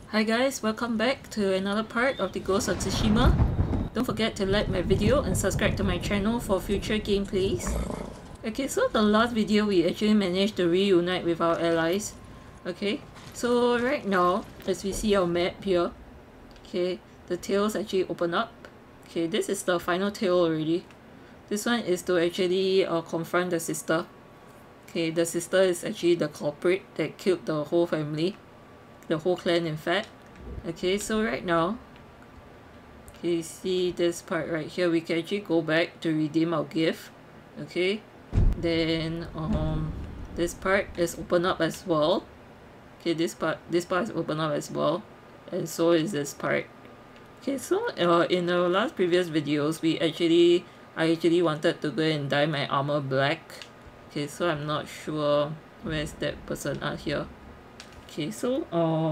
Hi guys, welcome back to another part of the Ghost of Tsushima. Don't forget to like my video and subscribe to my channel for future gameplays. Okay, so the last video we actually managed to reunite with our allies. Okay, so right now, as we see our map here, okay, the tails actually open up. Okay, this is the final tail already. This one is to actually confront the sister. Okay, the sister is actually the culprit that killed the whole family. The whole clan in fact. Okay, so right now, you see this part right here, we can actually go back to redeem our gift. Okay, then this part is open up as well. Okay, this part is open up as well, and so is this part. Okay, so in our last previous videos, I actually wanted to go and dye my armor black. Okay, so I'm not sure where's that person out here. Okay, so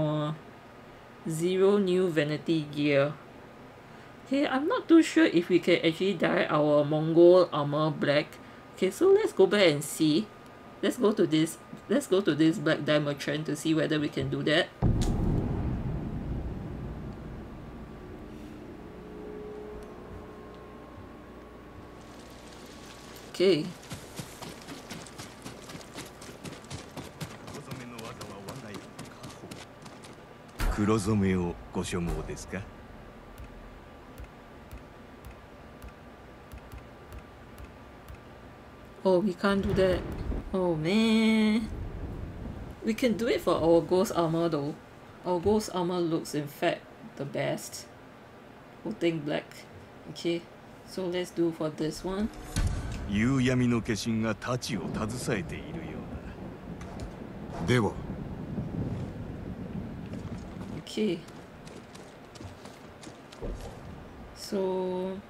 zero new vanity gear. Okay, I'm not too sure if we can actually dye our Mongol armor black. Okay, so let's go back and see. Let's go to this black dye merchant to see whether we can do that. Okay. Oh, we can't do that. Oh man. We can do it for our ghost armor though. Our ghost armor looks in fact the best. Putting black. Okay, so let's do for this one. Okay. So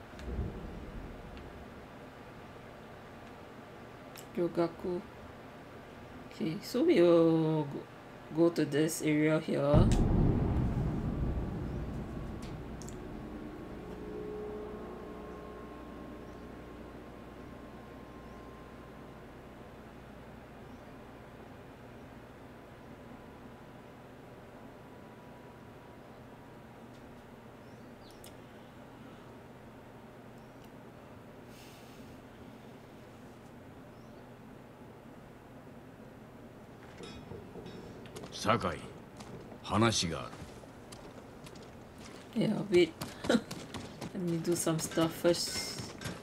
Yogaku. Okay, so we will go to this area here. Sakai, 話がある。 Yeah, wait. Let me do some stuff first.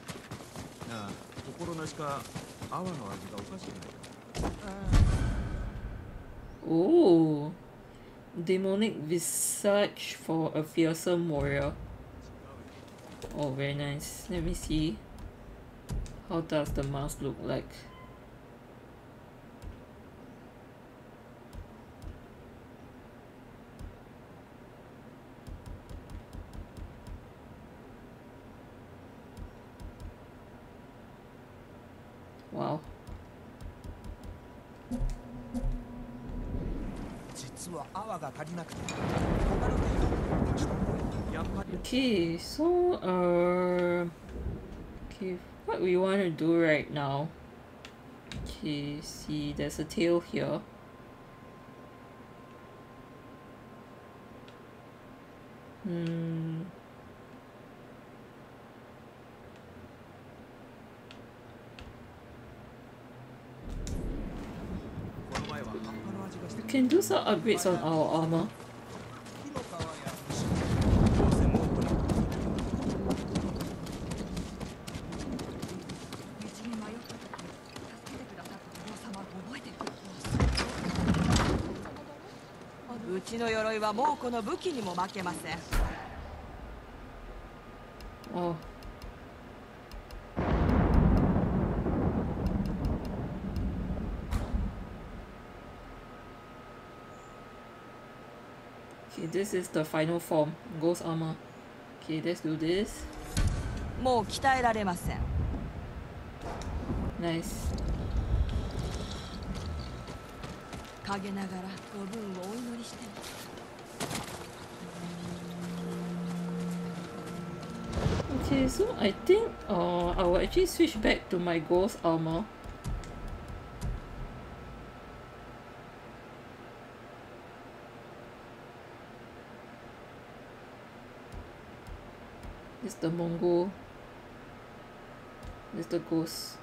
Oh, demonic visage for a fearsome warrior. Oh, very nice. Let me see. How does the mask look like? Wow. Okay, so okay, what we want to do right now. Okay, see, there's a tail here. We can do some upgrades on our armor. Oh. Okay, this is the final form, ghost armor. Okay, let's do this. Nice. Okay, so I think I will actually switch back to my ghost armor. It's the Mongol. It's the ghost.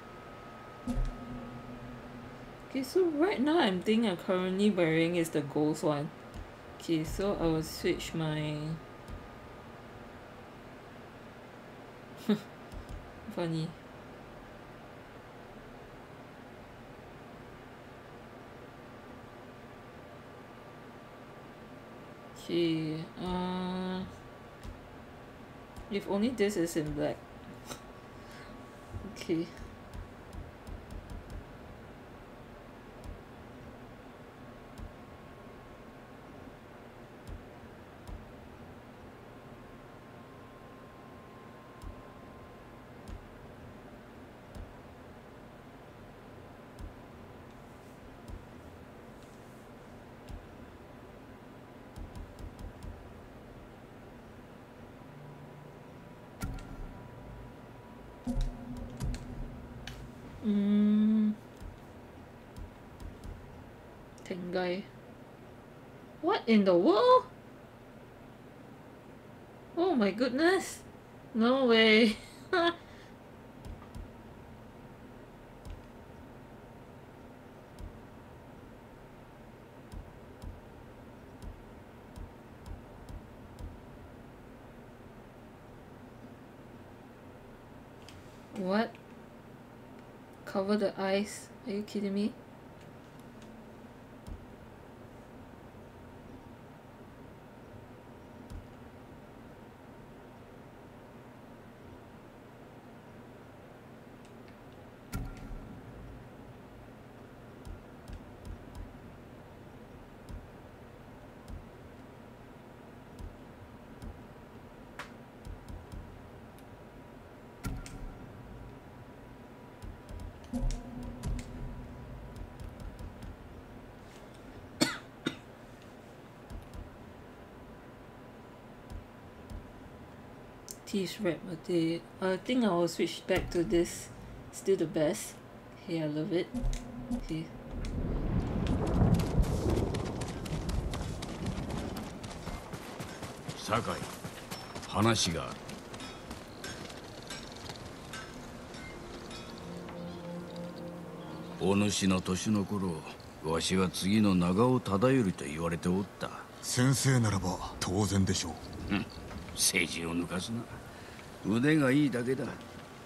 Okay, so right now I'm currently wearing is the ghost one. Okay, so I will switch my funny. Okay, if only this is in black. Okay. Tengai. What in the world? Oh my goodness. No way. What? Cover the eyes? Are you kidding me? Teeth wrap a day. I think I will switch back to this. Still the best. Okay, I love it. Okay. Sakai, 話がある。お主の年の頃、わしは次の長尾忠頼と言われておった。 先生ならば当然でしょう。 政治を抜かすな。腕がいいだけだ。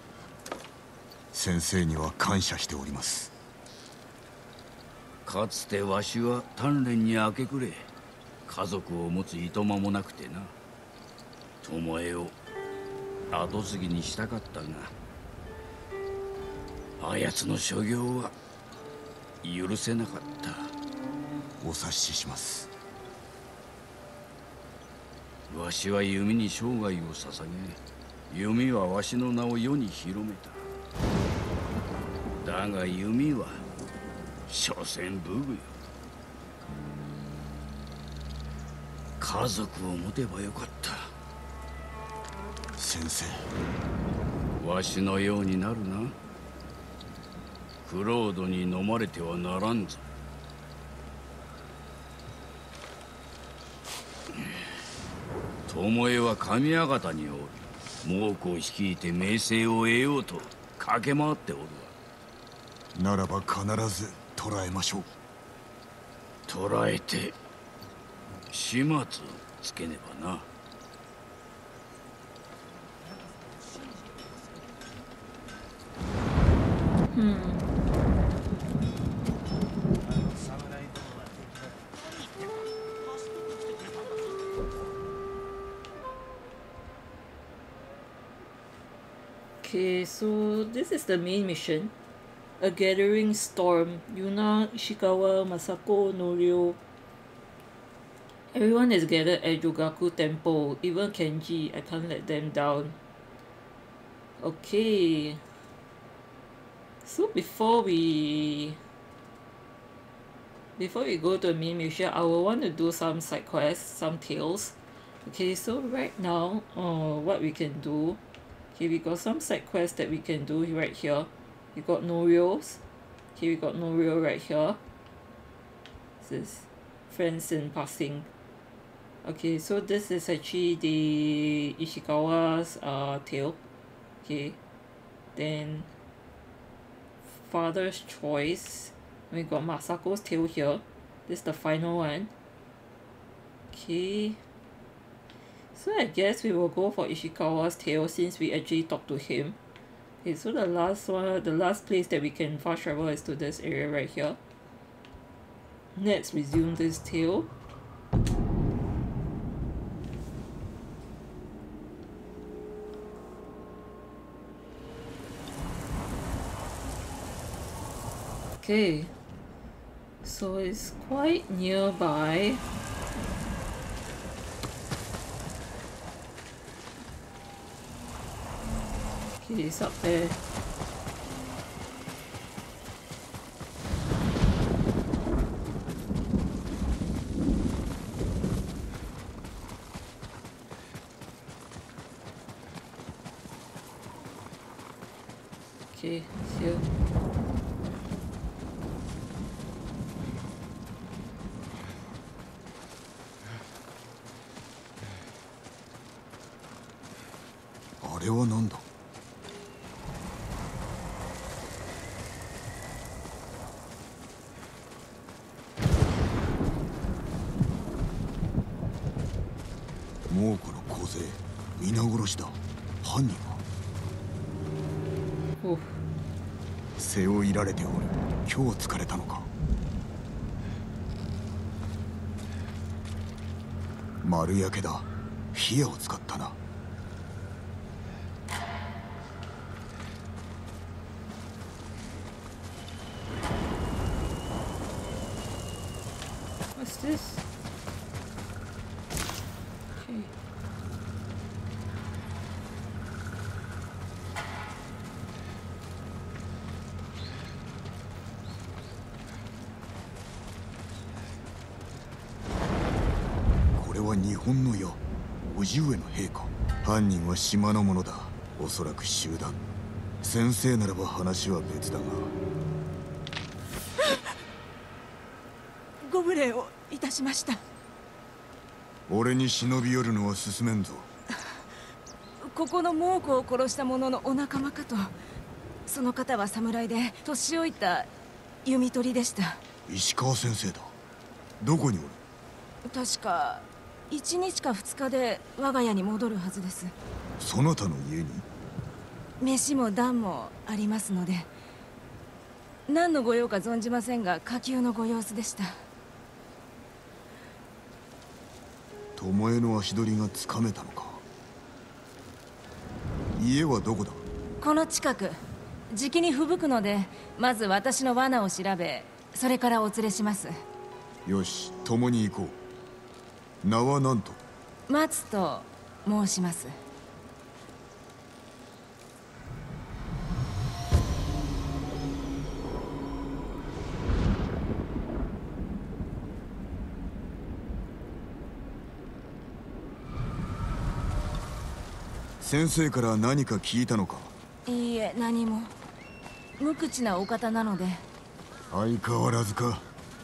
先生には感謝しております。 かつてわしは鍛錬に明け暮れ、家族を持ついとまもなくてな。巴を後継ぎにしたかったが、あやつの所業は許せなかった。 お察しします。 わしは弓に生涯を捧げ、弓はわしの名を世に広めた。だが弓は所詮武具よ。家族を持てばよかった。 先生、 わしのようになるな。クロードに飲まれてはならんぞ。巴は神谷方におる。猛虎を率いて名声を得ようと駆け回っておるわ。ならば必ず捕らえましょう。 捕らえて始末をつけねばな。 Okay, so this is the main mission. A gathering storm. Yuna, Ishikawa, Masako, Norio. Everyone is gathered at Jogaku Temple. Even Kenji. I can't let them down. Okay. So before we go to the main mission, I will want to do some side quests, some tales. Okay, so right now, what we can do. Okay, we got some side quests that we can do right here. We got Norio's. Okay, we got Norio right here. This is friends in passing. Okay, so this is actually the Ishikawa's tail. Okay, then father's choice. We got Masako's tail here. This is the final one. Okay, so I guess we will go for Ishikawa's tail since we actually talked to him. Okay, so the last one, the last place that we can fast travel is to this area right here. Let's resume this tail. Okay, so it's quite nearby. Okay, it's up there. Okay, it's here. What? 猛虎の小勢、皆殺しだ。犯人は背負いられておる。今日疲れたのか。丸焼けだ。火矢を使ったな。 What's this? Okay. This is Japanese矢。叔父上の兵か。犯人は島の者だ。おそらく集団。先生ならば話は別だが。 ご無礼をいたしました。 俺に忍び寄るのは進めんぞ。 ここの猛虎を殺した者のお仲間かと。その方は侍で年老いた弓取りでした。 石川先生だ。どこにおる？ 確か1日か2日で我が家に戻るはずです。 そなたの家に？ 飯も暖もありますので。何のご用か存じませんが下級のご様子でした。 巴の足取りがつかめたのか。家はどこだ？ この近く。じきに吹雪くのでまず私の罠を調べ、それからお連れします。 よし、共に行こう。名は何と？ 松と申します。 先生から何か聞いたのか？ いいえ、何も。無口なお方なので。 相変わらずか。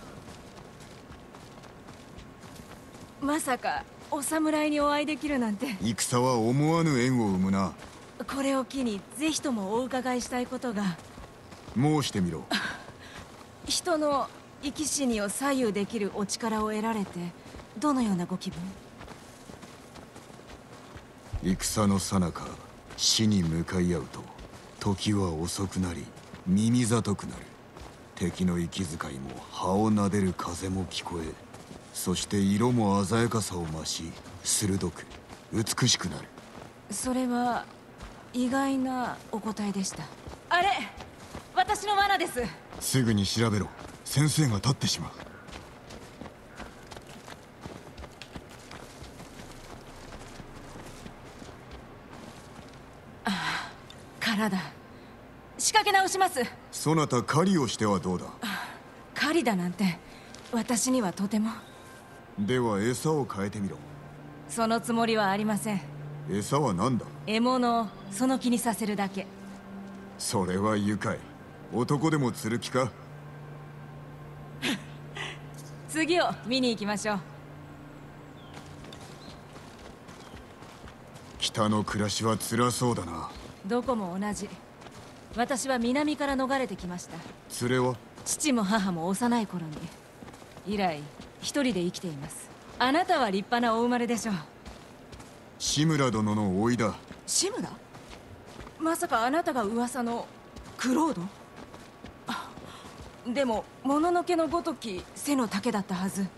まさかお侍にお会いできるなんて。 戦は思わぬ縁を生むな。 これを機にぜひともお伺いしたいことが。 申してみろ。 人の生き死にを左右できるお力を得られてどのようなご気分？ 戦の最中、死に向かい合うと時は遅くなり耳ざとくなる。敵の息遣いも葉を撫でる風も聞こえ、そして色も鮮やかさを増し、鋭く美しくなる。 それは意外なお答えでした。あれ、私の罠です。 すぐに調べろ。先生が立ってしまう。 殻だ。仕掛け直します。 そなた狩りをしてはどうだ？ 狩りだなんて私にはとても。 では餌を変えてみろ。 そのつもりはありません。 餌は何だ？ 獲物をその気にさせるだけ。 それは愉快。男でも釣る気か？ 次を見に行きましょう。 北の暮らしは辛そうだな。 どこも同じ。私は南から逃れてきました。 連れは？ 父も母も幼い頃に。以来一人で生きています。あなたは立派なお生まれでしょう。 志村殿の甥だ。 志村？まさかあなたが噂のクロード？あ、でももののけのごとき背の丈だったはず。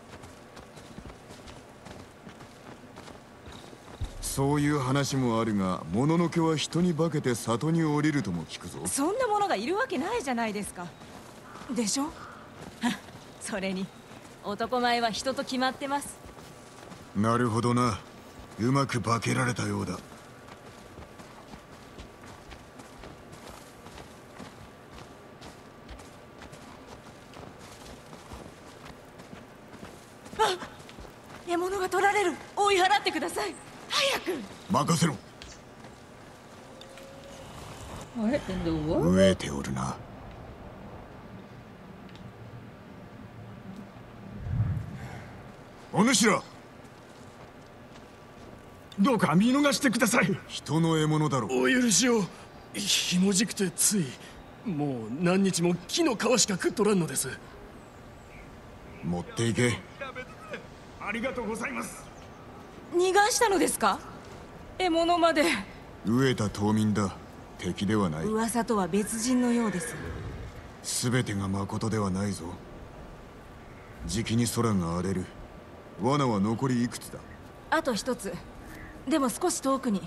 そういう話もあるが、もののけは人に化けて里に降りるとも聞くぞ。 そんなものがいるわけないじゃないですか。でしょ？それに男前は人と決まってます。 なるほどな。うまく化けられたようだ。 獲物が取られる。追い払ってください。早く。 任せろ。 What in the world? 飢えておるな。お主ら、 どうか見逃してください。 人の獲物だろ。 お許しを。ひもじくてつい。もう何日も木の皮しか食っとらんのです。 持っていけ。 ありがとうございます。 逃がしたのですか？獲物まで。 飢えた島民だ。敵ではない。 噂とは別人のようです。 全てが誠ではないぞ。じきに空が荒れる。罠は残りいくつだ？ あと一つ。でも少し遠くに。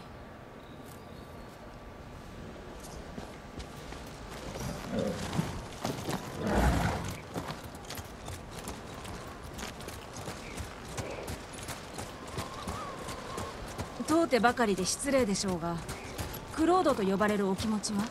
問うてばかりで失礼でしょうが、クロードと呼ばれるお気持ちは？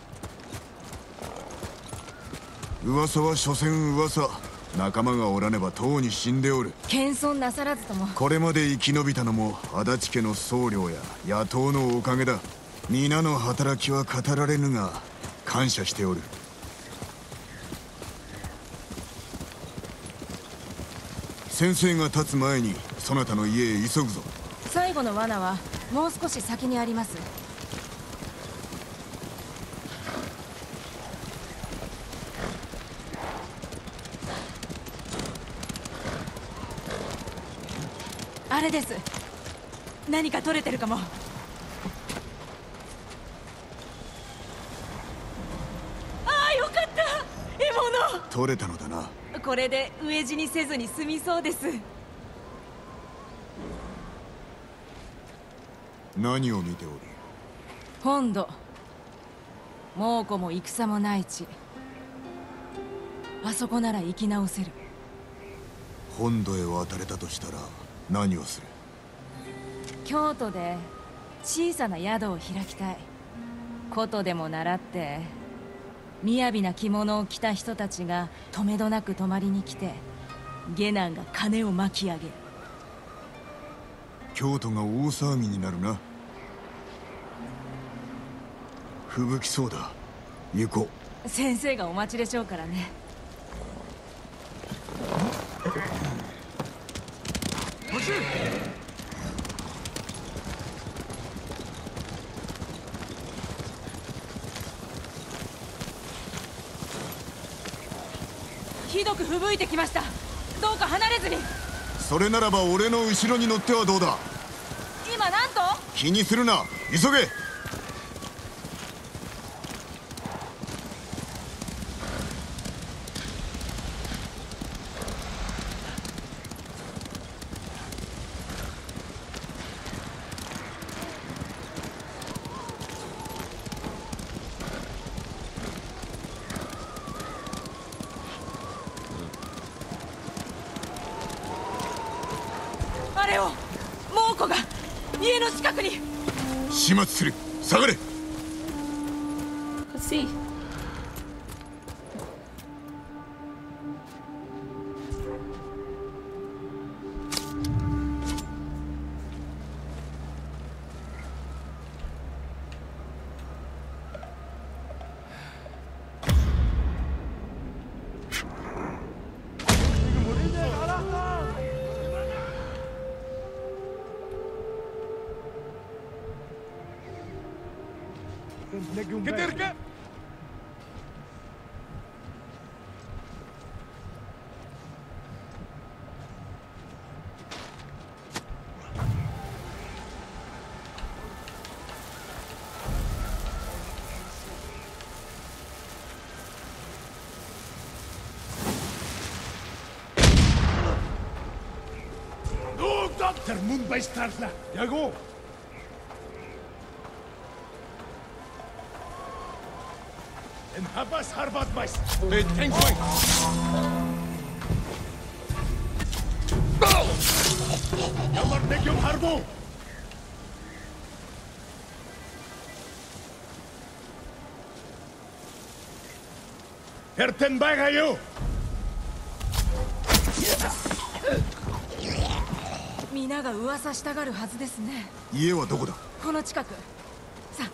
噂は所詮噂。仲間がおらねばとうに死んでおる。 謙遜なさらずとも。 これまで生き延びたのも足立家の僧侶や野党のおかげだ。皆の働きは語られぬが感謝しておる。先生が立つ前にそなたの家へ急ぐぞ。 最後の罠はもう少し先にあります。あれです。何か取れてるかも。ああ、よかった。獲物取れたのだな。 これで飢え死にせずに済みそうです。 何を見ておる？ 本土。猛虎も戦もない地。あそこなら生き直せる。 本土へ渡れたとしたら何をする？ 京都で小さな宿を開きたい。琴でも習って雅な着物を着た人たちがとめどなく泊まりに来て、下男が金を巻き上げる。 京都が大騒ぎになるな。吹雪きそうだ。行こう。先生がお待ちでしょうからね。ひどく吹雪いてきました。どうか離れずに。 それならば俺の後ろに乗ってはどうだ？ 今なんと？ 気にするな、急げ。 あれを、猛虎が家の近くに。 始末する。下がれ。 Let's see. Termun bij Starsla. Jago. En Habas Harbat bij. Met Engway. Jammer nek jom Harbo. Herten bij gayo. 皆が噂したがるはずですね。 家はどこだ？ この近く。さあ。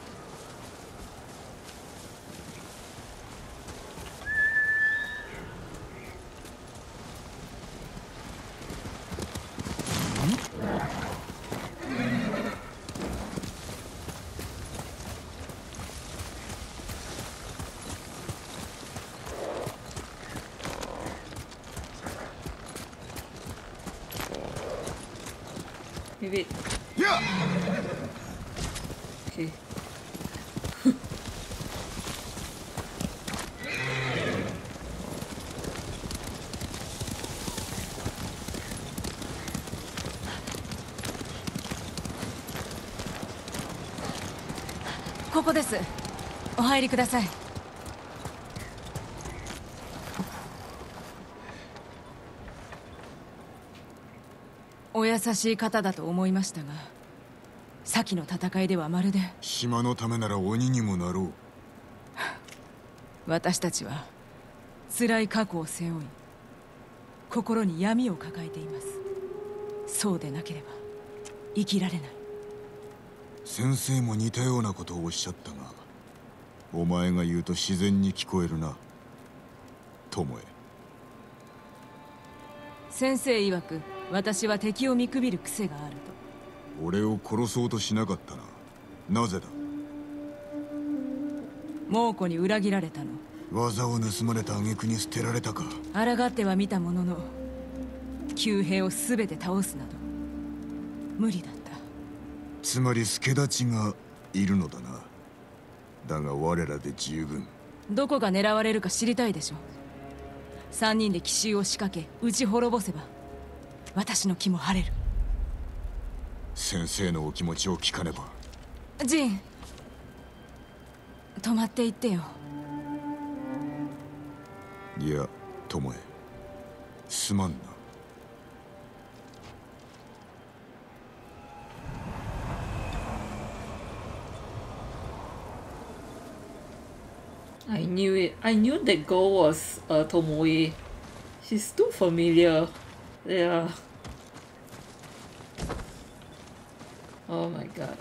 Wait. Yeah. Okay. ここです。お入りください。お優しい方だと思いましたが、先の戦いではまるで。 島のためなら鬼にもなろう。 私たちは辛い過去を背負い、心に闇を抱えています。そうでなければ生きられない。 先生も似たようなことをおっしゃったが、お前が言うと自然に聞こえるな、友え。 先生曰く、私は敵を見くびる癖があると。 俺を殺そうとしなかったな。なぜだ？ 猛虎に裏切られたの。 技を盗まれた挙句に捨てられたか。 抗っては見たものの、旧兵を全て倒すなど無理だった。 つまり助太刀がいるのだな。だが我らで十分。 どこが狙われるか知りたいでしょ。3人で奇襲を仕掛け撃ち滅ぼせば私の気も晴れる。 先生のお気持ちを聞かねば。 ジン、止まっていってよ。 いや、友え、すまんな。 I knew it. I knew that girl was Tomoe. She's too familiar. Yeah. Oh my god.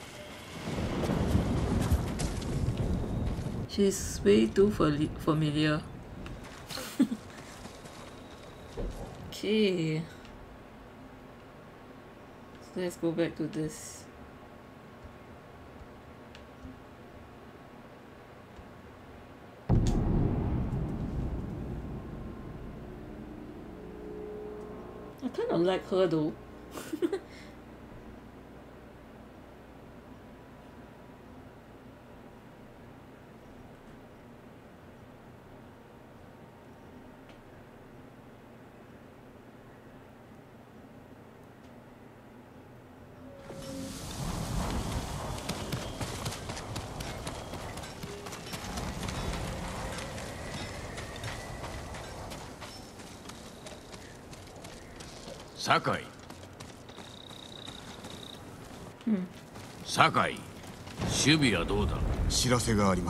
She's way too familiar. Okay. So let's go back to this. I kind of like her though. Sakai. Sakai, 守備はどうだ？ 知らせがあります。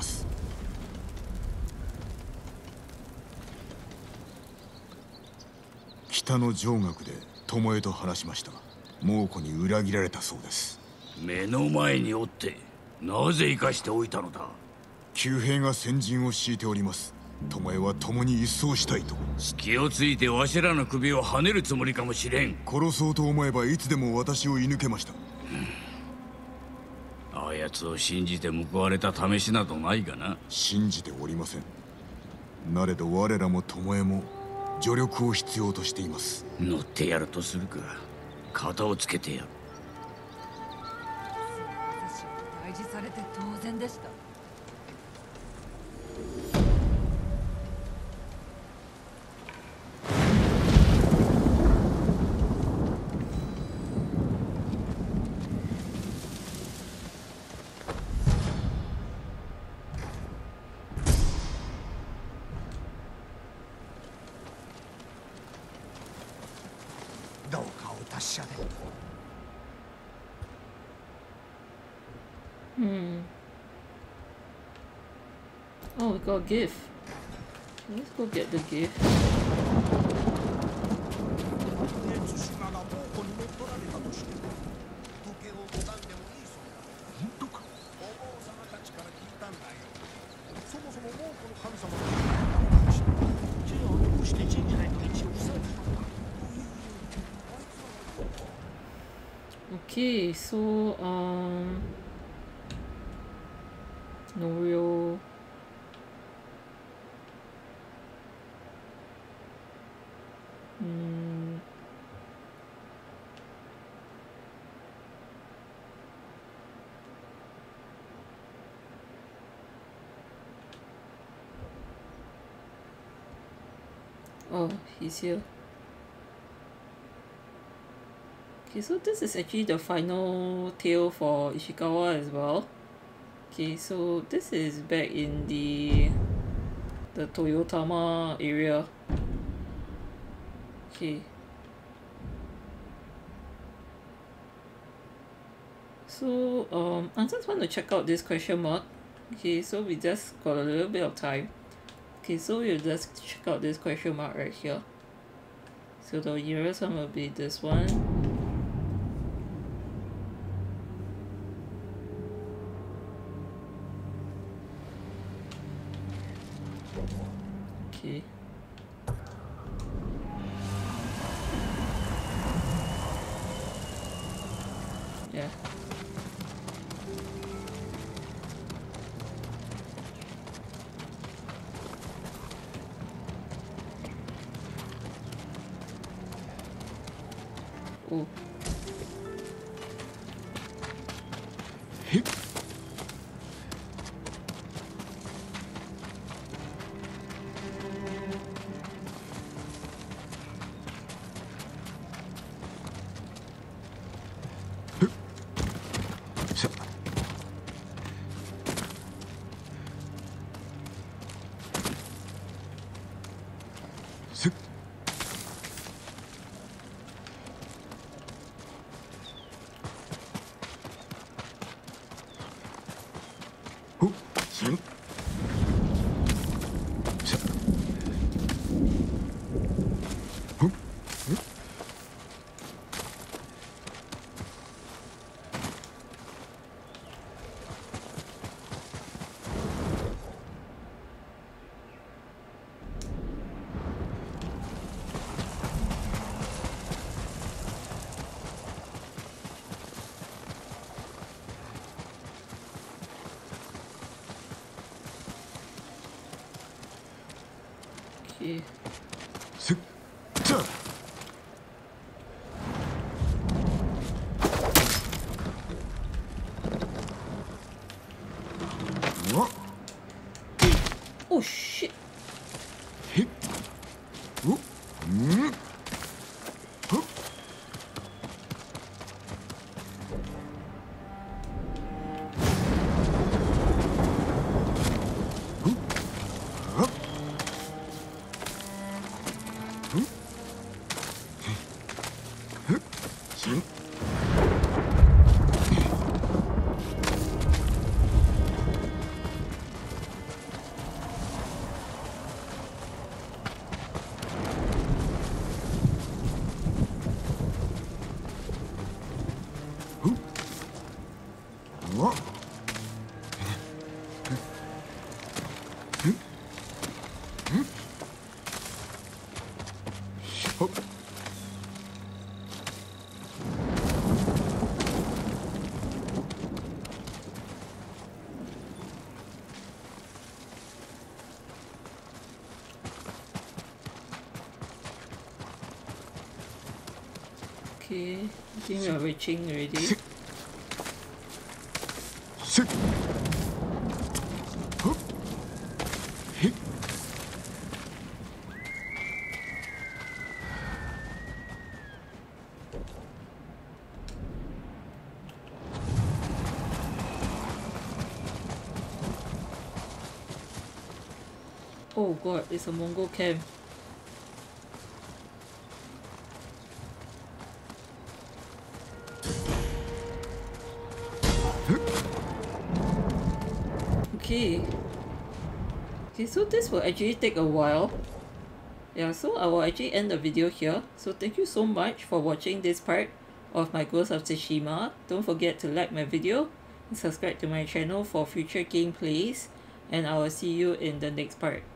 北の上学で巴と話しました。猛虎に裏切られたそうです。 目の前におってなぜ生かしておいたのだ？ 旧兵が先陣を敷いております。巴は共に一掃したいと。 隙をついてわしらの首をはねるつもりかもしれん。 殺そうと思えばいつでも私を射抜けました。 あやつを信じて報われた試しなどないがな。 信じておりません。なれど我らも巴も助力を必要としています。 乗ってやるとするか。肩をつけてやる。 退治されて当然でした。 どうかお達者で。 Oh, we got a gift. Let's go get the gift. 津島が猛虎に乗っ取られたとしても時計を拝んでもいいそうだ。本当か。お坊様たちから聞いたんだよ。そもそも猛虎の神様が知恵を残して神社への道を塞いだのか。 Okay, so no real. Oh, he's here. Okay, so this is actually the final tale for Ishikawa as well. Okay, so this is back in the Toyotama area. Okay. So I just want to check out this question mark. Okay, so we just got a little bit of time. Okay, so we'll just check out this question mark right here. So the nearest one will be this one. Okay. Yeah. Oh. Okay. Oh shit. Okay, I think we are reaching already. Oh god, it's a Mongol camp. Okay. Okay, so this will actually take a while. Yeah, so I will actually end the video here. So thank you so much for watching this part of my Ghost of Tsushima. Don't forget to like my video and subscribe to my channel for future gameplays. And I will see you in the next part.